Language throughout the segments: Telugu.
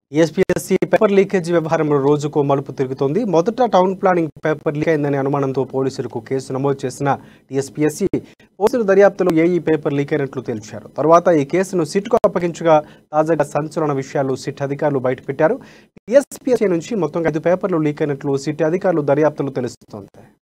ఎస్పీఎస్సీ పేపర్ లీకేజీ వ్యవహారంలో రోజుకో మలుపు తిరుగుతోంది. మొదట టౌన్ ప్లానింగ్ పేపర్ లీక్ అయిందనే అనుమానంతో పోలీసులకు కేసు నమోదు చేసిన టీఎస్పీఎస్సీ పోలీసుల దర్యాప్తులో ఏఈ పేపర్ లీక్ అయినట్లు తేల్చారు. తర్వాత ఈ కేసును సిట్కు అప్పగించగా తాజాగా సంచలన విషయాలు సిట్ అధికారులు బయటపెట్టారు. టీఎస్పీఎస్సీ నుంచి మొత్తం 5 పేపర్లు లీక్ అయినట్లు సిట్ అధికారులు దర్యాప్తులో తెలుస్తోంది.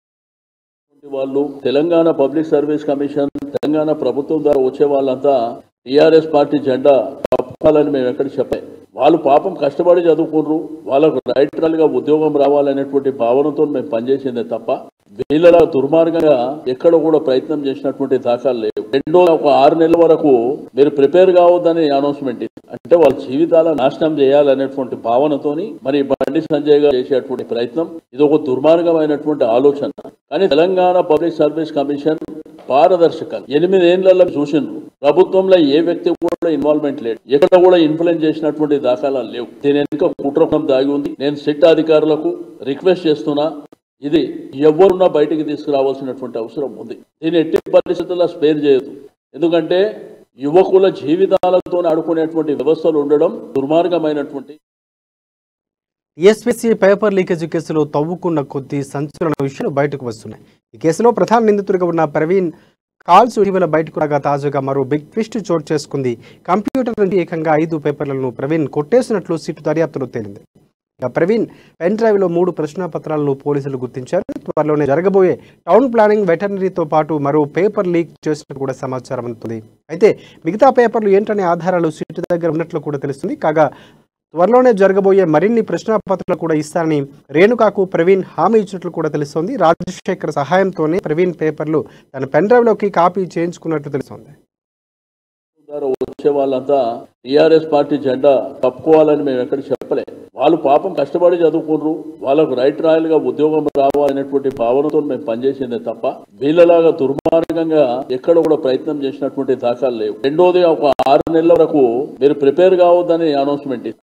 వాళ్ళు Telangana public service commission Telangana ప్రభుత్వం ద్వారా వచ్చే వాళ్ళంతా టీఆర్ఎస్ పార్టీ జెండా కప్పాలని మేము ఎక్కడ చెప్పాం. వాళ్ళు పాపం కష్టపడి చదువుకున్నారు, వాళ్ళకు రైటర్లుగా ఉద్యోగం రావాలనేటువంటి భావనతో మేము పనిచేసిందే తప్ప వీళ్ళలా దుర్మార్గంగా ఎక్కడ కూడా ప్రయత్నం చేసినటువంటి దాఖలు లేవు. రెండో ఒక 6 నెలల వరకు మీరు ప్రిపేర్ కావద్దని అనౌన్స్మెంట్ అంటే వాళ్ళ జీవితాల నాశనం చేయాలనేటువంటి భావనతోని మరి బండి సంజయ్ గారు చేసేటువంటి ప్రయత్నం ఇది ఒక దుర్మార్గమైనటువంటి ఆలోచన. కానీ తెలంగాణ పబ్లిక్ సర్వీస్ కమిషన్ పారదర్శకంగా 8 ఏళ్లలో చూసిండ్రు. ప్రభుత్వంలో ఏ వ్యక్తి కూడా ఇన్వాల్వ్మెంట్ లేదు, ఎక్కడ కూడా ఇన్ఫ్లుయెన్స్ చేసినటువంటి దాఖలాలు లేవు. దీని వెనుక కుట్రకోణం దాగి ఉంది. నేను సిట్ అధికారులకు రిక్వెస్ట్ చేస్తున్నా, ఇది ఎవరున్నా బయటికి తీసుకురావాల్సినటువంటి అవసరం ఉంది. దీన్ని ఎట్టి పరిస్థితుల్లో స్పేర్ చేయదు. ఎందుకంటే యువకుల జీవితాలతో ఆడుకునేటువంటి వ్యవస్థలు ఉండడం దుర్మార్గమైనటువంటి. ఎస్పీఎస్సీ పేపర్ లీకేజీ కేసులో తవ్వుకున్న కొద్ది సంచలన విషయాలు బయటకు వస్తున్నాయి. ఈ కేసులో ప్రధాన నిందితుడిగా ఉన్న ప్రవీణ్ కాల్స్ ఇటీవల బయటకు రాగా తాజాగా మరో బిగ్ ట్విస్ట్ చోటు చేసుకుంది. కంప్యూటర్ నుంచి ఏకంగా 5 పేపర్లను ప్రవీణ్ కొట్టేసినట్లు సిట్ దర్యాప్తులో తేలింది. ఇక ప్రవీణ్ పెన్ డ్రైవ్లో 3 ప్రశ్నాపత్రాలను పోలీసులు గుర్తించారు. త్వరలోనే జరగబోయే టౌన్ ప్లానింగ్ వెటర్నరీతో పాటు మరో పేపర్ లీక్ చేసినట్టు కూడా సమాచారం అందుతుంది. అయితే మిగతా పేపర్లు ఏంటనే ఆధారాలు సిట్ దగ్గర ఉన్నట్లు కూడా తెలుస్తుంది. కాగా త్వరలోనే జరగబోయే మరిన్ని ప్రశ్నాపత్రాలు కూడా ఇస్తారని రేణుకాకు ప్రవీణ్ హామీ ఇచ్చినట్లు కూడా తెలుస్తోంది. రాజశేఖర్ సహాయంతోనే ప్రవీణ్ పేపర్లు తన పెన్ డ్రైవ్లోకి కాపీ చేయించుకున్నట్లు తెలుస్తోంది. వచ్చే వాళ్ళంతా టీఆర్ఎస్ పార్టీ జెండా కప్పుకోవాలని మేము ఎక్కడ చెప్పలే. వాళ్ళు పాపం కష్టపడి చదువుకున్నారు, వాళ్ళకు రైటర్లుగా ఉద్యోగం రావాలనేటువంటి భావనతో మేము పనిచేసిందే తప్ప వీళ్ళలాగా దుర్మార్గంగా ఎక్కడ కూడా ప్రయత్నం చేసినటువంటి దాఖలు లేవు. రెండోది ఒక 6 నెలల వరకు మీరు ప్రిపేర్ కావద్దని అనౌన్స్మెంట్